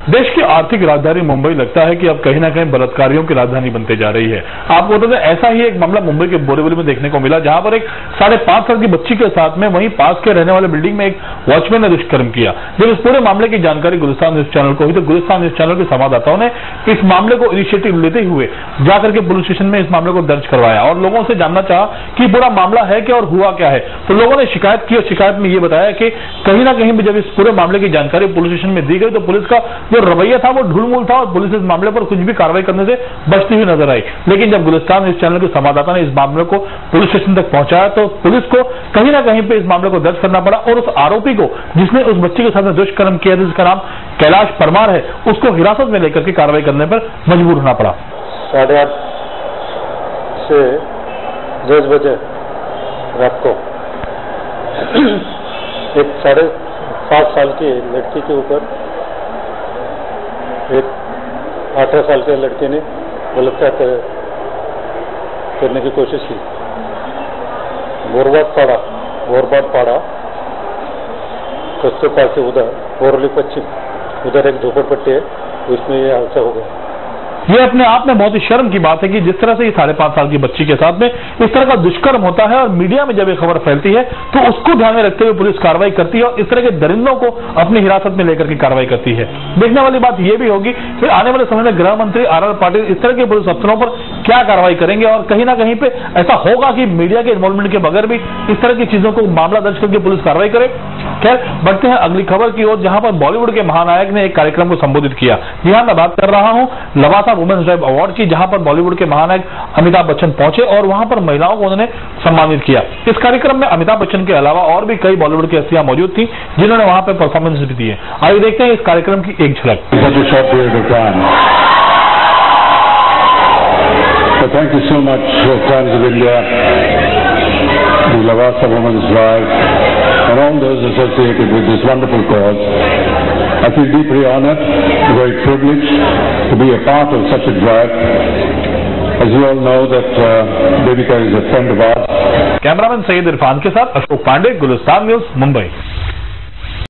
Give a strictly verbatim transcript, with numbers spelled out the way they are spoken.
देश की आर्थिक राजधानी मुंबई लगता है कि अब कहीं ना कहीं बलात्कारियों की राजधानी बनते जा रही है। आपको बता दें, ऐसा ही एक मामला मुंबई के बोरीवली में देखने को मिला, जहां पर एक साढ़े पांच साल की बच्ची के साथ में वहीं पास के रहने वाले बिल्डिंग में एक वॉचमैन ने दुष्कर्म किया। जब इस पूरे मामले की जानकारी गुलिस्तान न्यूज चैनल को हुई तो गुलिस्तान न्यूज चैनल के संवाददाताओं ने इस मामले को इनिशिएटिव लेते हुए जाकर के पुलिस स्टेशन में इस मामले को दर्ज करवाया और लोगों से जानना चाहा कि पूरा मामला है क्या और हुआ क्या है। तो लोगों ने शिकायत की और शिकायत में ये बताया कि कहीं ना कहीं जब इस पूरे मामले की जानकारी पुलिस स्टेशन में दी गई तो पुलिस का जो रवैया था वो ढुलमुल था और पुलिस इस मामले पर कुछ भी कार्रवाई करने से बचती हुई नजर आई। लेकिन जब गुलिस्तान न्यूज चैनल के संवाददाता ने इस मामले को पुलिस स्टेशन तक पहुंचाया तो पुलिस को कहीं ना कहीं पे इस मामले को दर्ज करना पड़ा और उस आरोपी को, जिसने उस बच्चे के साथ दुष्कर्म किया था, जिसका नाम कैलाश परमार है, उसको हिरासत में लेकर के कार्रवाई करने पर मजबूर होना पड़ा। साढ़े आठ से दस बजे रात को एक साढ़े पांच साल की लड़की के ऊपर एक अठारह साल के लड़के ने बलात्कार करने की कोशिश की। बोरबाद पाड़ा बोरबाद पाड़ा कस्तूरबा से उधर बोरली पश्चिम उधर एक झोपड़पट्टी है, उसमें ये हादसा हो गया। ये अपने आप में बहुत ही शर्म की बात है कि जिस तरह से ये साढ़े पांच साल की बच्ची के साथ में इस तरह का दुष्कर्म होता है और मीडिया में जब ये खबर फैलती है तो उसको ध्यान में रखते हुए पुलिस कार्रवाई करती है और इस तरह के दरिंदों को अपनी हिरासत में लेकर के कार्रवाई करती है। देखने वाली बात यह भी होगी कि आने वाले समय में गृह मंत्री आर आर पाटिल इस तरह के पुलिस अफसरों पर क्या कार्रवाई करेंगे और कहीं ना कहीं पे ऐसा होगा कि मीडिया के इन्वॉल्वमेंट के बगैर भी इस तरह की चीजों को मामला दर्ज करके पुलिस कार्रवाई करे। खैर, बढ़ते हैं अगली खबर की ओर, जहां पर बॉलीवुड के महानायक ने एक कार्यक्रम को संबोधित किया। जी हां, मैं बात कर रहा हूं लवासा वुमेन्स ड्राइव अवार्ड की, जहां पर बॉलीवुड के महानायक अमिताभ बच्चन पहुंचे और वहां पर महिलाओं को उन्होंने सम्मानित किया। इस कार्यक्रम में अमिताभ बच्चन के अलावा और भी कई बॉलीवुड की हस्तियां मौजूद थी जिन्होंने वहां पर परफॉर्मेंस भी दी है। आइए देखते हैं इस कार्यक्रम की एक झलक। Thank you so much, Times of India, the Lavasa Women's Drive, and all those associated with this wonderful cause. I feel deeply honored, very privileged to be a part of such a drive. As you all know that uh, Devika is a friend of ours. Cameraman Syed Irfan के साथ Ashok Pandey, Gulistan news, Mumbai.